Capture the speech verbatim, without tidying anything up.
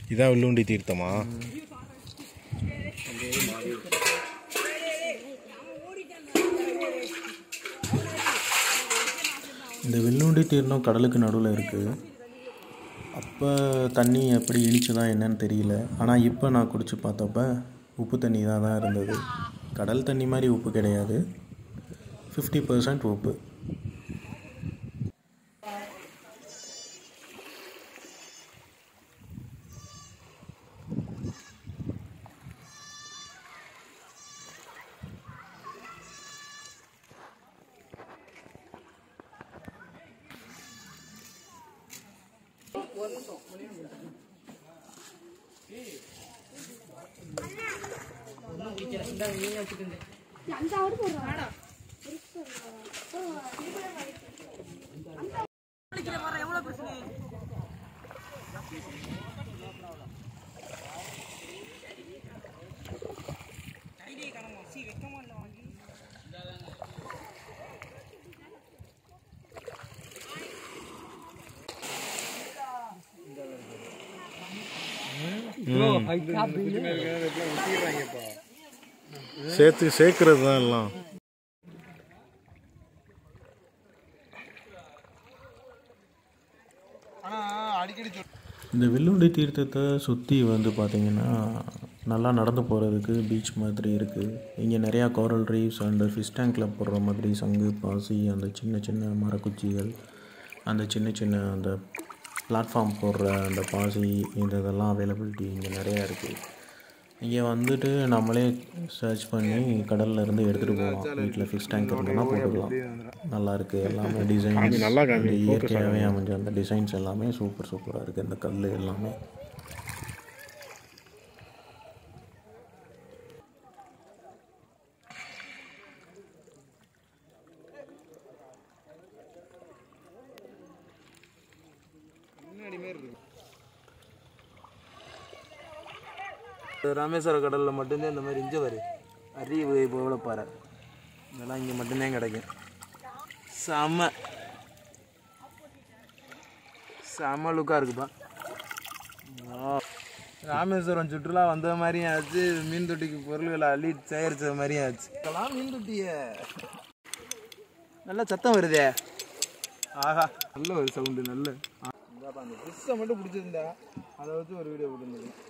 இதான் வில்லுண்டி தீர்த்தமா? இந்த வில்லுண்டி தீர்த்தம் கடலுக்கு நடுவில் இருக்குது. அப்போ தண்ணி எப்படி இனிச்சுதா என்னன்னு தெரியல. ஆனால் இப்போ நான் குடிச்சு பார்த்தப்ப உப்பு தண்ணி தான் தான் இருந்தது. கடல் தண்ணி மாதிரி உப்பு கிடையாது, ஃபிஃப்டி பர்சன்ட் உப்பு. சேர்த்து சேர்க்கறது தான் எல்லாம். இந்த வில்லுண்டி தீர்த்தத்தை சுற்றி வந்து பார்த்திங்கன்னா நல்லா நடந்து போகிறதுக்கு பீச் மாதிரி இருக்குது. இங்கே நிறையா கோரல் ரீஃப்ஸ் அண்ட் ஃபிஷ் டேங்கில் போடுற மாதிரி சங்கு பாசி, அந்த சின்ன சின்ன மரக்குச்சிகள், அந்த சின்ன சின்ன அந்த பிளாட்ஃபார்ம் போடுற அந்த பாசி, இந்த இதெல்லாம் அவைலபிலிட்டி இங்கே நிறையா இருக்குது. இங்கே வந்துட்டு நம்மளே சர்ச் பண்ணி கடலில் இருந்து எடுத்துகிட்டு போகலாம். வீட்டில் ஃபிஷ் டேங்க் இருந்தோன்னா போட்டுக்கலாம். நல்லாயிருக்கு. எல்லாமே டிசைன்ஸ் நல்லா இயற்கையாகவே அமைஞ்ச அந்த டிசைன்ஸ் எல்லாமே சூப்பர் சூப்பராக இருக்குது. இந்த கல் எல்லாமே ராமேஸ்வர கடலில் மட்டும்தான் இந்த மாதிரி இஞ்ச வரு அறிவு போலப்பாறை இதெல்லாம் இங்கே மட்டும்தான் கிடைக்கும். செம்ம செம்ம லுக்காக இருக்குப்பா. ராமேஸ்வரம் சுற்றுலா வந்த மாதிரியும் ஆச்சு, மீன் தொட்டிக்கு பொருள்களை அள்ளி சேகரிச்ச மாதிரியும் ஆச்சு. இதெல்லாம் மீன் தொட்டிய நல்லா சத்தம் வருதே. ஆஹா, நல்ல ஒரு சவுண்டு. நல்ல அந்த ஃபிஷ்ஷை மட்டும் பிடிச்சிருந்தா அதை வச்சு ஒரு வீடியோ போட்டுருந்தது.